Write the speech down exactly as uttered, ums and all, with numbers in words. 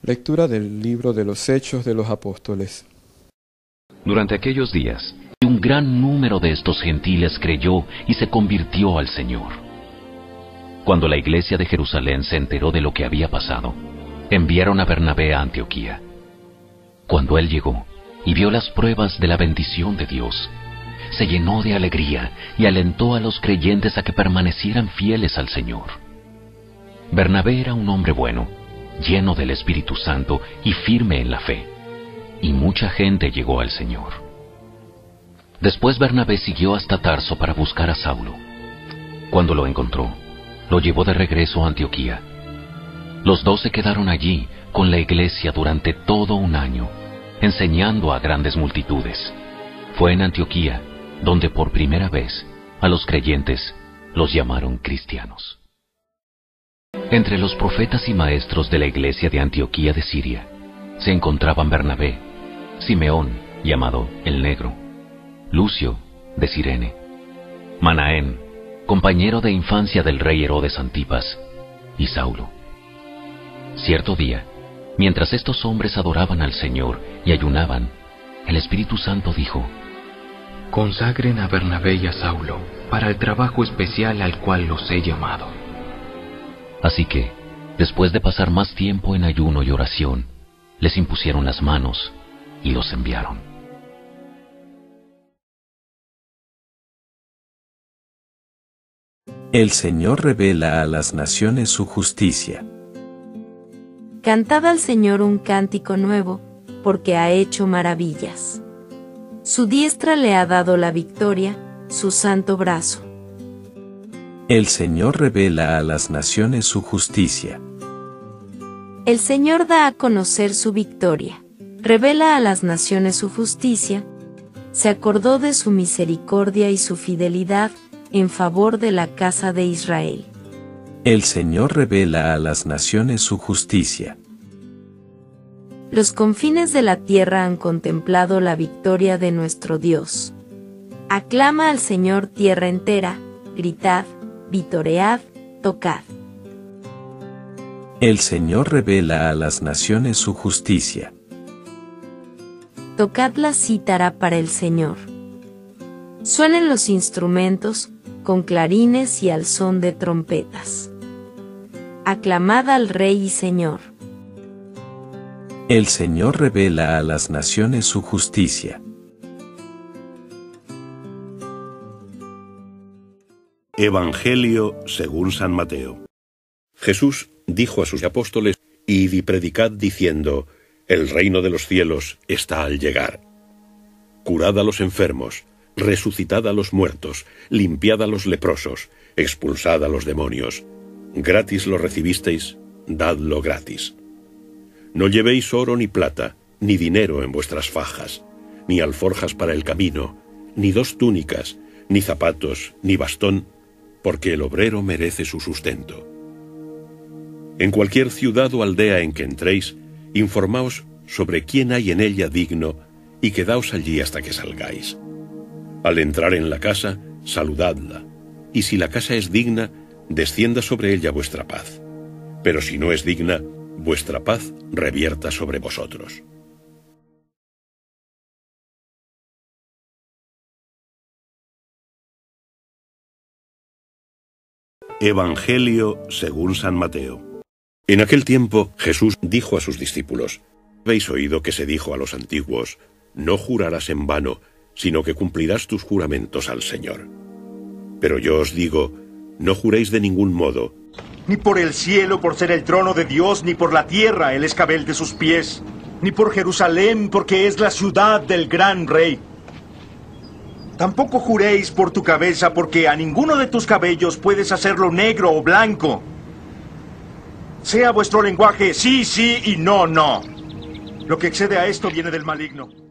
Lectura del libro de los Hechos de los Apóstoles. Durante aquellos días, un gran número de estos gentiles creyó y se convirtió al Señor. Cuando la iglesia de Jerusalén se enteró de lo que había pasado, enviaron a Bernabé a Antioquía. Cuando él llegó y vio las pruebas de la bendición de Dios, se llenó de alegría y alentó a los creyentes a que permanecieran fieles al Señor. Bernabé era un hombre bueno, lleno del Espíritu Santo y firme en la fe, y mucha gente llegó al Señor. Después Bernabé siguió hasta Tarso para buscar a Saulo. Cuando lo encontró, lo llevó de regreso a Antioquía. Los dos se quedaron allí con la iglesia durante todo un año, enseñando a grandes multitudes. Fue en Antioquía donde por primera vez a los creyentes los llamaron cristianos. Entre los profetas y maestros de la iglesia de Antioquía de Siria se encontraban Bernabé, Simeón, llamado el Negro, Lucio, de Cirene, Manaén, compañero de infancia del rey Herodes Antipas, y Saulo. Cierto día, mientras estos hombres adoraban al Señor y ayunaban, el Espíritu Santo dijo: Consagren a Bernabé y a Saulo para el trabajo especial al cual los he llamado. Así que, después de pasar más tiempo en ayuno y oración, les impusieron las manos y los enviaron. El Señor revela a las naciones su justicia. Cantad al Señor un cántico nuevo, porque ha hecho maravillas. Su diestra le ha dado la victoria, su santo brazo. El Señor revela a las naciones su justicia. El Señor da a conocer su victoria, revela a las naciones su justicia, se acordó de su misericordia y su fidelidad en favor de la casa de Israel. El Señor revela a las naciones su justicia. Los confines de la tierra han contemplado la victoria de nuestro Dios. Aclama al Señor tierra entera, gritad, vitoread, tocad. El Señor revela a las naciones su justicia. Tocad la cítara para el Señor. Suenen los instrumentos, con clarines y al son de trompetas. Aclamad al Rey y Señor. El Señor revela a las naciones su justicia. Evangelio según San Mateo. Jesús dijo a sus apóstoles: Id y predicad diciendo: el reino de los cielos está al llegar. Curad a los enfermos, resucitad a los muertos, limpiad a los leprosos, expulsad a los demonios. Gratis lo recibisteis, dadlo gratis. No llevéis oro ni plata, ni dinero en vuestras fajas, ni alforjas para el camino, ni dos túnicas, ni zapatos, ni bastón, porque el obrero merece su sustento. En cualquier ciudad o aldea en que entréis, informaos sobre quién hay en ella digno y quedaos allí hasta que salgáis. Al entrar en la casa, saludadla, y si la casa es digna, descienda sobre ella vuestra paz. Pero si no es digna, vuestra paz revierta sobre vosotros. Evangelio según San Mateo. En aquel tiempo Jesús dijo a sus discípulos: Habéis oído que se dijo a los antiguos: no jurarás en vano, sino que cumplirás tus juramentos al Señor. Pero yo os digo, no juréis de ningún modo, ni por el cielo por ser el trono de Dios, ni por la tierra el escabel de sus pies, ni por Jerusalén porque es la ciudad del gran rey. Tampoco juréis por tu cabeza, porque a ninguno de tus cabellos puedes hacerlo negro o blanco. Sea vuestro lenguaje sí, sí y no, no. Lo que excede a esto viene del maligno.